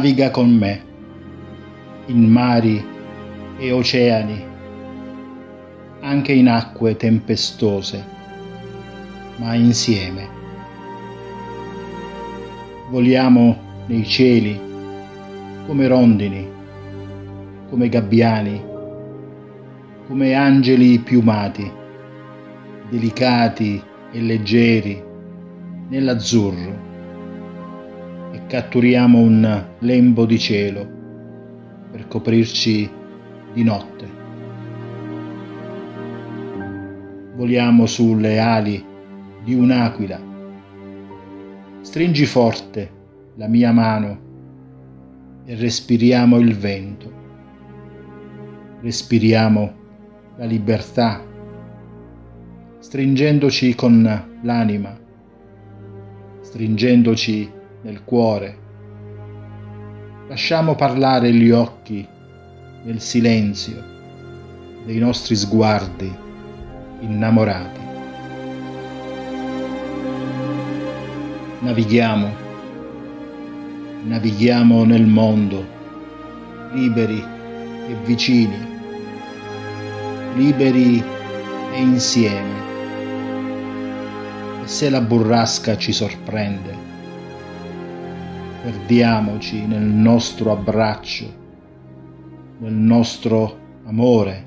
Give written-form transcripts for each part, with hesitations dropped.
naviga con me in mari e oceani, anche in acque tempestose, ma insieme. Voliamo nei cieli come rondini, come gabbiani, come angeli piumati, delicati e leggeri nell'azzurro, e catturiamo un lembo di cielo per coprirci di notte. Voliamo sulle ali di un'aquila. Stringi forte la mia mano e respiriamo il vento. Respiriamo la libertà, stringendoci con l'anima, stringendoci nel cuore. Lasciamo parlare gli occhi nel silenzio dei nostri sguardi innamorati. Navighiamo nel mondo, liberi e vicini, liberi e insieme. E se la burrasca ci sorprende, perdiamoci nel nostro abbraccio, nel nostro amore.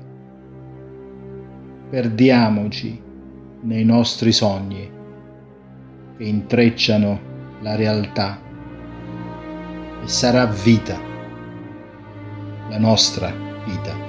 Perdiamoci nei nostri sogni che intrecciano la realtà, e sarà vita, la nostra vita.